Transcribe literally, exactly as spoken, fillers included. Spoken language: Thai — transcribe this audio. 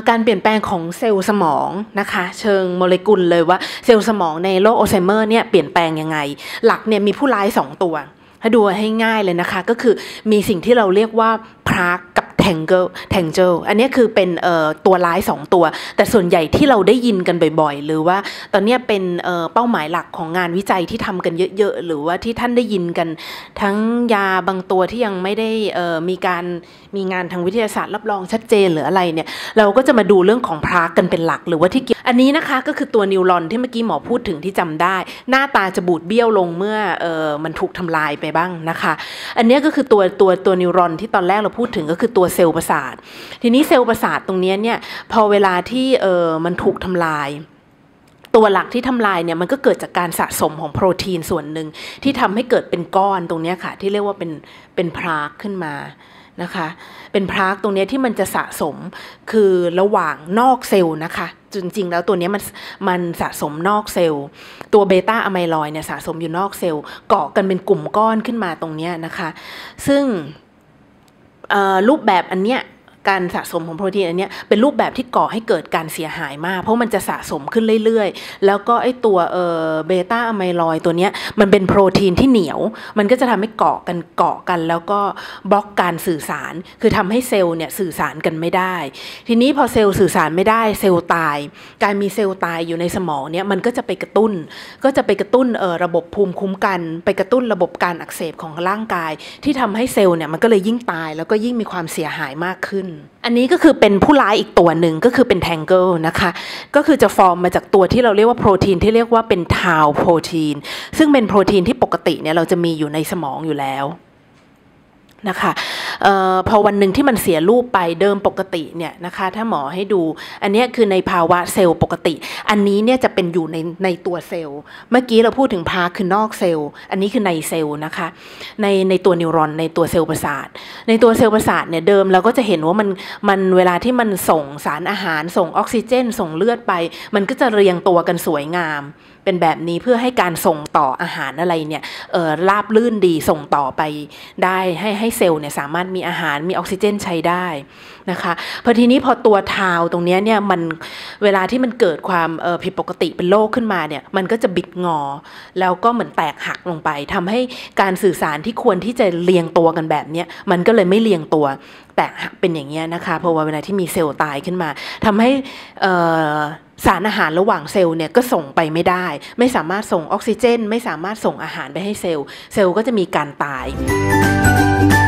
การเปลี่ยนแปลงของเซลล์สมองนะคะเชิงโมเลกุลเลยว่าเซลล์สมองในโรคอัลไซเมอร์เนี่ยเปลี่ยนแปลงยังไงหลักเนี่ยมีผู้ร้ายสองตัวถ้าดูให้ง่ายเลยนะคะก็คือมีสิ่งที่เราเรียกว่าพรากกับแทงเกิลแทงเจิลอันนี้คือเป็นตัวร้ายสองตัวแต่ส่วนใหญ่ที่เราได้ยินกันบ่อยๆหรือว่าตอนนี้เป็นเป้าหมายหลักของงานวิจัยที่ทำกันเยอะๆหรือว่าที่ท่านได้ยินกันทั้งยาบางตัวที่ยังไม่ได้มีการมีงานทางวิทยาศาสตร์รับรองชัดเจนหรืออะไรเนี่ยเราก็จะมาดูเรื่องของพรากกันเป็นหลักหรือว่าที่อันนี้นะคะก็คือตัวนิวรอนที่เมื่อกี้หมอพูดถึงที่จำได้หน้าตาจะบูดเบี้ยวลงเมื่อเออมันถูกทำลายไปบ้างนะคะอันนี้ก็คือตัวตัวตัวนิวรอนที่ตอนแรกเราพูดถึงก็คือตัวเซลล์ประสาททีนี้เซลล์ประสาทตรงนี้เนี่ยพอเวลาที่เออมันถูกทำลายตัวหลักที่ทำลายเนี่ยมันก็เกิดจากการสะสมของโปรตีนส่วนหนึ่งที่ทำให้เกิดเป็นก้อนตรงนี้ค่ะที่เรียกว่าเป็นเป็นพรากขึ้นมานะคะเป็นพรากตรงนี้ที่มันจะสะสมคือระหว่างนอกเซลล์นะคะจริงๆแล้วตัวนี้มันมันสะสมนอกเซลล์ตัวเบต้าอะไมลอยด์เนี่ยสะสมอยู่นอกเซลล์เกาะกันเป็นกลุ่มก้อนขึ้นมาตรงนี้นะคะซึ่งรูปแบบอันเนี้ยการสะสมของโปรตีนอันนี้เป็นรูปแบบที่ก่อให้เกิดการเสียหายมากเพราะมันจะสะสมขึ้นเรื่อยๆแล้วก็ไอตัวเอ่อเบต้าอะไมลอยด์ตัวนี้มันเป็นโปรตีนที่เหนียวมันก็จะทำให้เกาะกันเกาะกันแล้วก็บล็อกการสื่อสารคือทำให้เซลล์เนี่ยสื่อสารกันไม่ได้ทีนี้พอเซลล์สื่อสารไม่ได้เซลล์ตายการมีเซลล์ตายอยู่ในสมองเนี่ยมันก็จะไปกระตุ้นก็จะไปกระตุ้นเอ่อระบบภูมิคุ้มกันไปกระตุ้นระบบการอักเสบของร่างกายที่ทำให้เซลล์เนี่ยมันก็เลยยิ่งตายแล้วก็ยิ่งมีความเสียหายมากขึ้นอันนี้ก็คือเป็นผู้ร้ายอีกตัวหนึ่งก็คือเป็นแทงเกิลนะคะก็คือจะฟอร์มมาจากตัวที่เราเรียกว่าโปรตีนที่เรียกว่าเป็นทาวโปรตีนซึ่งเป็นโปรตีนที่ปกติเนี่ยเราจะมีอยู่ในสมองอยู่แล้วนะคะเอ่อพอวันหนึ่งที่มันเสียรูปไปเดิมปกติเนี่ยนะคะถ้าหมอให้ดูอันนี้คือในภาวะเซลล์ปกติอันนี้เนี่ยจะเป็นอยู่ในในตัวเซลล์เมื่อกี้เราพูดถึงพาคือนอกเซลล์อันนี้คือในเซลล์นะคะในในตัวนิวรอนในตัวเซลล์ประสาทในตัวเซลล์ประสาทเนี่ยเดิมเราก็จะเห็นว่ามันมันเวลาที่มันส่งสารอาหารส่งออกซิเจนส่งเลือดไปมันก็จะเรียงตัวกันสวยงามเป็นแบบนี้เพื่อให้การส่งต่ออาหารอะไรเนี่ยเอ่อราบลื่นดีส่งต่อไปได้ให้ให้เซลล์เนี่ยสามารถมีอาหารมีออกซิเจนใช้ได้นะคะพอทีนี้พอตัวทาวตรงนี้เนี่ยมันเวลาที่มันเกิดความเอ่อผิดปกติเป็นโรคขึ้นมาเนี่ยมันก็จะบิดงอแล้วก็เหมือนแตกหักลงไปทำให้การสื่อสารที่ควรที่จะเรียงตัวกันแบบนี้มันก็เลยไม่เรียงตัวแตกหักเป็นอย่างเงี้ยนะคะเพราะว่าเวลาที่มีเซลล์ตายขึ้นมาทำให้เอ่อสารอาหารระหว่างเซลล์เนี่ยก็ส่งไปไม่ได้ไม่สามารถส่งออกซิเจนไม่สามารถส่งอาหารไปให้เซลล์เซลล์ก็จะมีการตาย